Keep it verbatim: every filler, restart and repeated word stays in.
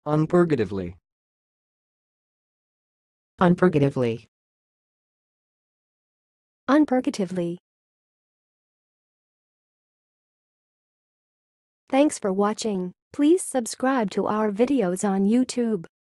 unpurgatively, unpurgatively, unpurgatively. Thanks for watching. Please subscribe to our videos on YouTube.